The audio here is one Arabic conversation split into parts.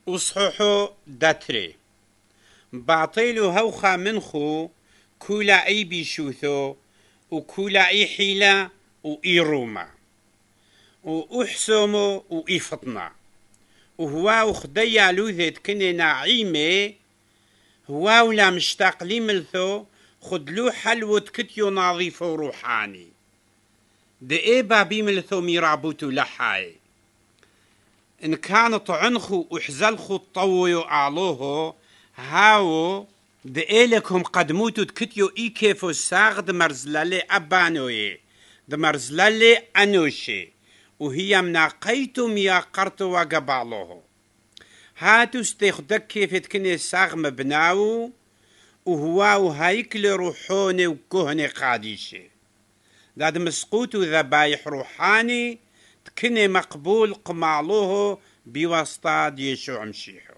وصحوحو داتري باطيلو هوخا منخو كولا اي بيشوثو وكولا اي حيلة وإيروما وأحسومو وإفطنا وهواو خديا لوذت كني نعيمي هواو لا مشتاق لي ملثو خدلو حلوة كتيو نظيفو روحاني دي بابي ملثو ميرابوتو لحاي إن كانت عنخو وحزلخو طويو أعلوهو هاو دئيلكم قدموتو تكتيو إيكيفو ساغ دمرزلالي أبانوي دمرزلالي أنوشي وهي مناقيتو مياقرتو وقبالوهو هاتو استيخدك كيف تكني ساغ مبناو وهواو هايكل روحوني وكهني قاديشي داد مسقوتو ذبايح روحاني تكني مقبول قمالوه بواسطة يشوع مشيحو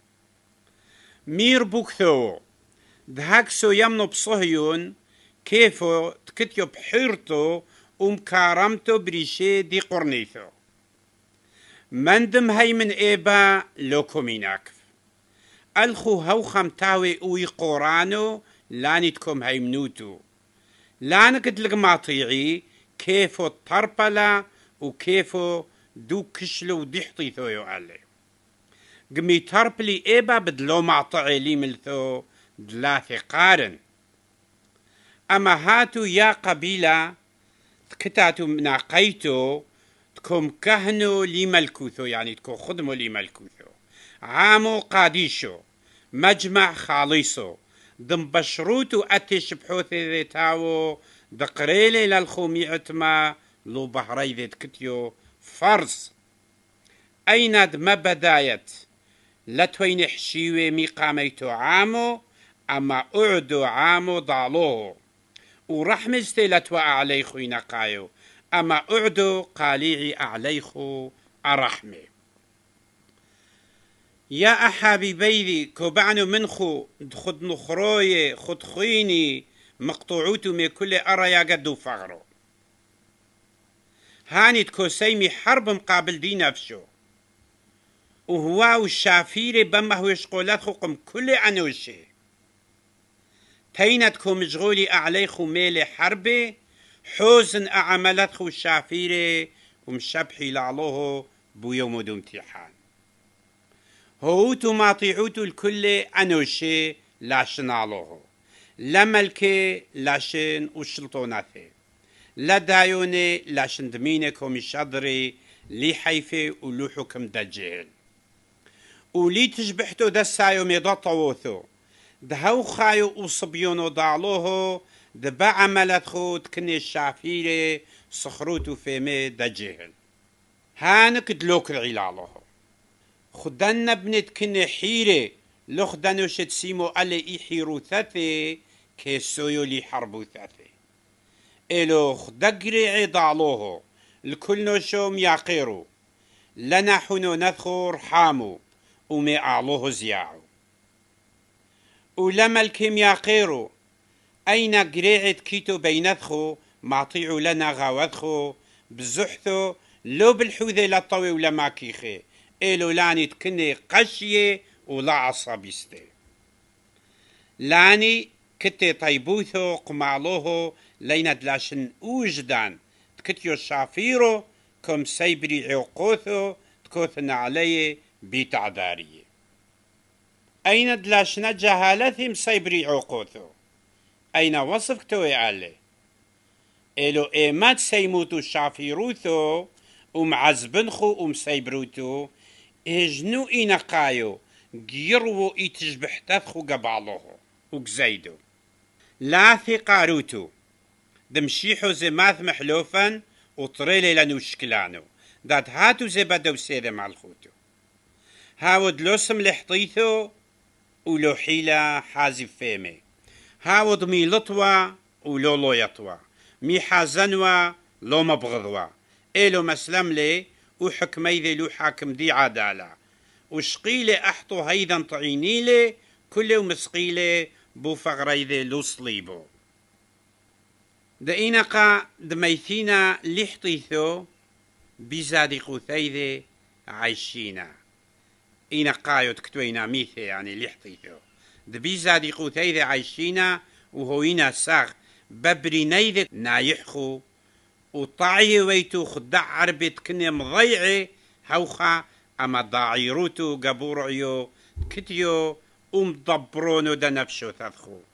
مير بوكثو دهاكسو يمنو بصهيون كيفو تكتيو بحيرتو ومكارمتو بريشي دي قرنيثو مندم هاي من إيبا لوكو ميناكف الخو هو خمتاوي اوي قرانو لانتكم هاي منوتو لانك لقماطيعي كيفو الطربلة وكيفو دو كشلو وديحطي ثويو علي قمي تربلي إيبا بدلو معطعي لي ملثو دلاثي قارن أما هاتو يا قبيلة تكتاتو مناقيتو تكم كهنو لي ملكوثو يعني تكو خدمو لي ملكوثو عامو قاديشو مجمع خاليصو دم بشروتو أتش بحوثي ذيتاو دقريلي للخومي عتما لو بحري ذيت كتيو فرز أيند ما بدايت لتوين حشيوي ميقاميتو عامو أما أعدو عامو ضالوه ورحمزتي لتوا عليخو ينقايو أما أعدو قاليعي عليخو أرحمي يا أحابي بيدي كوبعنو منخو خد نخروي خد خويني مقطوعوتو من كل أريا قدو فغرو هاني تكوسيمي حرب مقابل دي نفسه وهو الشافيري بما هو يشقولات خوكم كل أنوشي تينتكو مشغولي أعليخو ميلي حربي حوزن أعملتخو الشافيري ومشبحي لعلوه بو يوم دو امتحان هوتو ماطيعوتو الكل أنوشي لاشن علوه لملكي لاشن وشلطوناثي لا دايوني لاشن دمينكم الشضري لي حيفي ولو حكم دجيل ولي تشبحتو دسايو ميضا طووثو دهو خايو وصبيونو ضعلوه دبا عملت خود كني الشافيري صخروتو فيمي دجيل هانك دلوك العلالوه خدنا بنت كني حيري لخدنو شتسيمو ألي إيحيرو ثاثي كيسويو لي حربو ثاثي إلو خدقري عضالوه الكل نوشوم ياقيرو لنا حنو نذخور حامو ومي أعلوه زياعو ولما الكيم ياقيرو أين قريعت كيتو بينذخو معطيعو لنا غاوذخو بزحثو لو بالحوذي لطوي ولما كيخي إلو لاني تكني قشية ولا عصابيستي لاني كتي طيبوثو قمالوهو لينا دلاشن وجدان تكتيو شافيرو كم سيبري عقوثو تكوثنا عليه بتعدارية أين دلاشنا جهالتهم سيبري عقوثو أين وصف كتوي عليه إلو إيمات سيموتو شافيروثو ومعزبنخو ومسيبروتو إجنو إنقايو جيرو إتجبحتثخو قبالوه وقزيدو لا ثقاروتو دمشيحو زي ماث محلوفا وطريلي لنو شكلانو دات هاتو زي بدو سيدة مع الخوتو هاود لوسم لحطيثو ولو حيلة حازب فيمي هاود مي لطوة ولو لو يطوة مي حازنوة لو مبغضوة إلو مسلم لي وحكمي ذي لو حاكم دي عدالة وشقيلي أحطو هيدا طعينيلي كل ومسقيلي بو فغري ذي لو صليبو دإينقا دميثينا لحطيثو بزادي قوثيذي عايشينا إينا قايو تكتوينا ميثي يعني لحطيثو دبي زادي قوتيذي عايشينا وهوينا ساغ ببري نيذك نايحخو وطاعي ويتو خدع عربت كني مضيعي هوخا أما ضاعيروتو قبورعيو كتيو ومضبرونو دا نفسو تذخو